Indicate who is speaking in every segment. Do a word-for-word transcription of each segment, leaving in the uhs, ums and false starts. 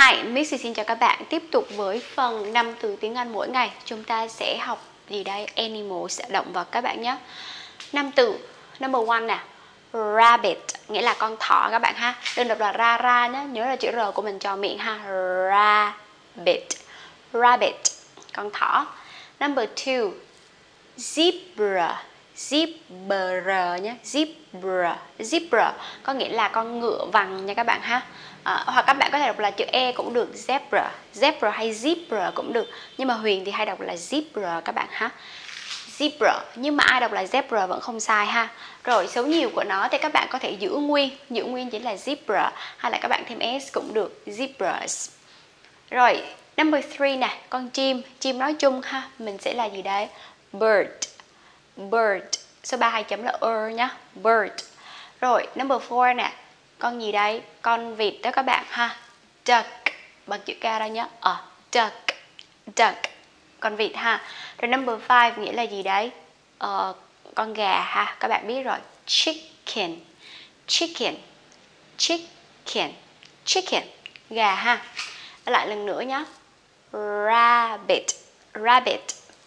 Speaker 1: Hi, Miss xin chào các bạn. Tiếp tục với phần năm từ tiếng Anh mỗi ngày. Chúng ta sẽ học gì đây? Animals, động vật các bạn nhé. Năm từ. Number one nè. Rabbit, nghĩa là con thỏ các bạn ha. Đừng đọc là ra ra nhé. Nhớ là chữ R của mình tròn miệng ha. Rabbit. Rabbit, con thỏ. Number two. Zebra. Zebra nhé. Zebra. Zebra có nghĩa là con ngựa vằn nha các bạn ha. À, hoặc các bạn có thể đọc là chữ E cũng được, zebra, zebra hay zebra cũng được, nhưng mà Huyền thì hay đọc là zebra các bạn ha. Zebra, nhưng mà ai đọc là zebra vẫn không sai ha. Rồi số nhiều của nó thì các bạn có thể giữ nguyên, giữ nguyên chỉ là zebra, hay là các bạn thêm s cũng được, zebras. Rồi number three nè, con chim, chim nói chung ha, mình sẽ là gì đây? Bird, bird, số ba hai chấm là er nhá, bird. Rồi number four nè, con gì đây? Con vịt đó các bạn ha. Duck, bằng chữ K đó nhé. Ờ, duck, duck, con vịt ha. Rồi number five nghĩa là gì đấy? Ờ, con gà ha, các bạn biết rồi. Chicken, chicken, chicken, chicken, gà ha. Lại lần nữa nhé. Rabbit, rabbit.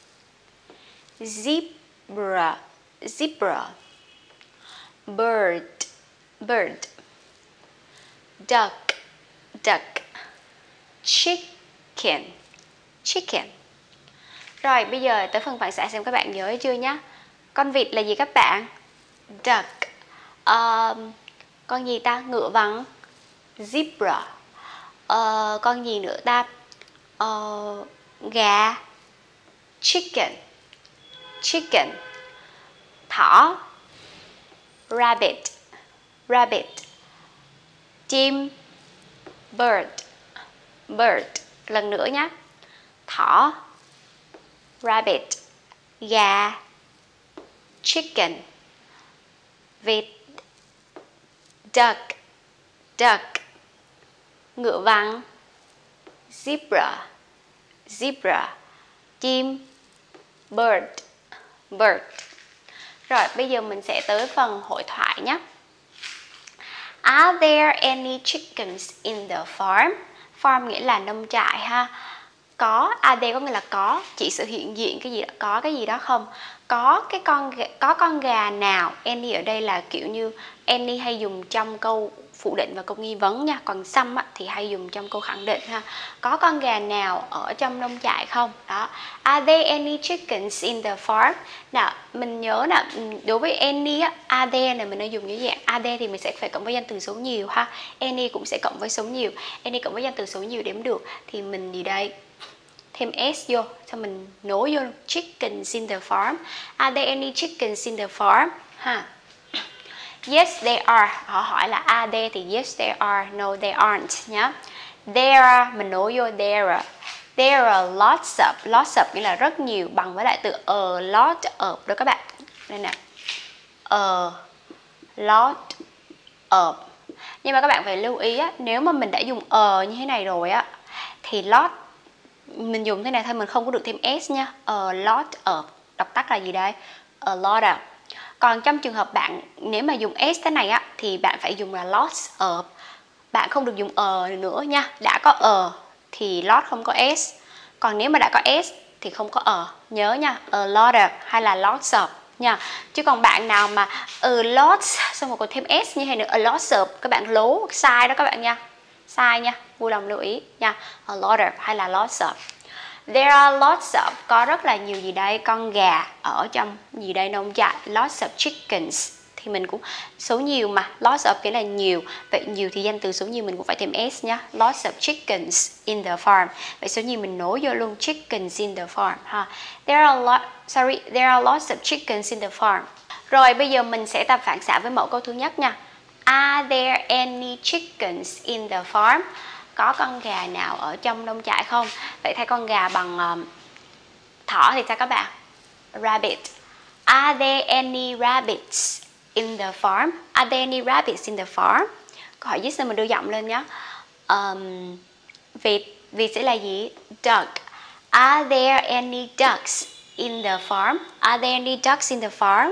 Speaker 1: Zebra, zebra. Bird, bird. Duck, duck. Chicken, chicken. Rồi bây giờ tới phần phản xạ xem các bạn nhớ chưa nhé. Con vịt là gì các bạn? Duck. uh, Con gì ta? Ngựa vằn. Zebra. uh, Con gì nữa ta? uh, Gà. Chicken, chicken. Thỏ. Rabbit, rabbit. Chim. Bird, bird. Lần nữa nhé. Thỏ. Rabbit. Gà. Chicken. Vịt. Duck, duck. Ngựa vằn. Zebra, zebra. Chim. Bird, bird. Rồi bây giờ mình sẽ tới phần hội thoại nhé. Are there any chickens in the farm? Farm nghĩa là nông trại ha. Có, are there có nghĩa là có, chỉ sự hiện diện cái gì đó, có cái gì đó không? Có cái con có con gà nào? Any ở đây là kiểu như any hay dùng trong câu phủ định và câu nghi vấn nha, còn some á, thì hay dùng trong câu khẳng định ha. Có con gà nào ở trong nông trại không? Đó. Are there any chickens in the farm? Nào, mình nhớ là đối với any á, are there này mình đã dùng như dạng are there thì mình sẽ phải cộng với danh từ số nhiều ha. Any cũng sẽ cộng với số nhiều. Any cộng với danh từ số nhiều đếm được thì mình gì đây? Thêm s vô, xong mình nối vô chickens in the farm. Are there any chickens in the farm? Ha. Yes, there are. Họ hỏi là are there thì yes, there are. No, there aren't nhá. There are, mình nối vô there are. There are lots of. Lots of nghĩa là rất nhiều, bằng với lại từ a lot of đó các bạn. Đây nè. A lot of. Nhưng mà các bạn phải lưu ý á, nếu mà mình đã dùng a như thế này rồi á thì lot mình dùng thế này thôi, mình không có được thêm s nha. A lot of. Đọc tắt là gì đây? A lot of. Còn trong trường hợp bạn nếu mà dùng s thế này á thì bạn phải dùng là lots of. Bạn không được dùng a nữa nha. Đã có a thì lot không có s. Còn nếu mà đã có s thì không có a. Nhớ nha, a lot of hay là lots of nha. Chứ còn bạn nào mà a lot xong rồi còn thêm s như thế nữa, a lot of, các bạn lố sai đó các bạn nha. Sai nha, vui lòng lưu ý nha. A lot of hay là lots of. There are lots of, có rất là nhiều gì đây, con gà ở trong gì đây nông trại. Lots of chickens thì mình cũng số nhiều mà, lots of nghĩa là nhiều. Vậy nhiều thì danh từ số nhiều mình cũng phải thêm s nhá. Lots of chickens in the farm. Vậy số nhiều mình nối vô luôn chickens in the farm ha. There are lot, sorry, there are lots of chickens in the farm. Rồi bây giờ mình sẽ tập phản xạ với mẫu câu thứ nhất nha. Are there any chickens in the farm? Có con gà nào ở trong nông trại không? Vậy thay con gà bằng um, thỏ thì sao các bạn? Rabbit. Are there any rabbits in the farm? Are there any rabbits in the farm? Câu hỏi yes nên mình đưa giọng lên nhé. Um, vịt, vịt sẽ là gì? Duck. Are there any ducks in the farm? Are there any ducks in the farm?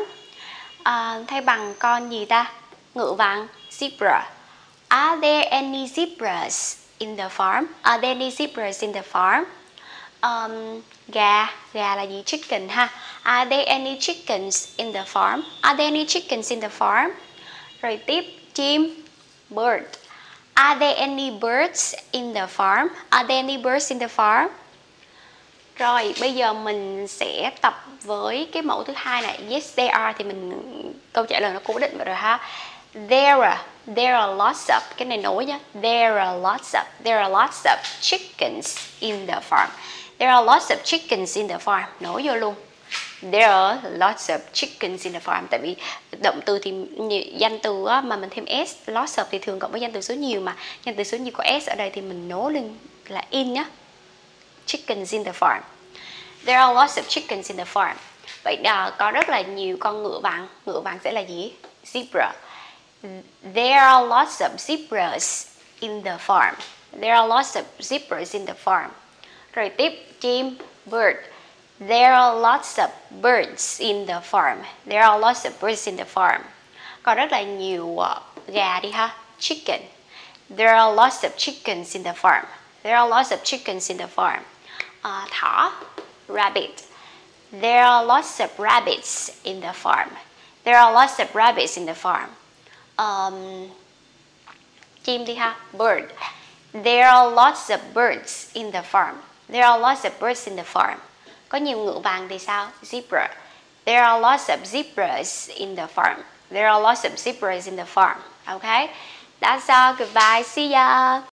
Speaker 1: Uh, thay bằng con gì ta? Ngựa vằn. Zebra. Are there any zebras in the farm? Are there any zebras in the farm? Um, gà, gà là gì? Chicken ha. Are there any chickens in the farm? Are there any chickens in the farm? Rồi tiếp, chim, bird. Are there any birds in the farm? Are there any birds in the farm? Rồi bây giờ mình sẽ tập với cái mẫu thứ hai này. Yes there are thì mình câu trả lời nó cố định rồi ha. There are, there are lots of, cái này nối nhá. There are lots of, there are lots of chickens in the farm. There are lots of chickens in the farm. Nối vô luôn. There are lots of chickens in the farm. Tại vì động từ thì danh từ á, mà mình thêm s, lots of thì thường cộng với danh từ số nhiều, mà danh từ số nhiều có s ở đây thì mình nối lên là in nhá. Chickens in the farm. There are lots of chickens in the farm. Vậy đó, có rất là nhiều con ngựa vằn. Ngựa vằn sẽ là gì? Zebra. There are lots of zebras in the farm. There are lots of zebras in the farm. Rồi tiếp, chim, bird. There are lots of birds in the farm. There are lots of birds in the farm. Có rất là nhiều uh, gà đi ha. Chicken. There are lots of chickens in the farm. There are lots of chickens in the farm. Uh, thỏ, rabbit. There are lots of rabbits in the farm. There are lots of rabbits in the farm. Um, chim đi ha. Bird. There are lots of birds in the farm. There are lots of birds in the farm. Có nhiều ngựa vàng thì sao? Zebra. There are lots of zebras in the farm. There are lots of zebras in the farm. Okay? That's all. Goodbye. See ya.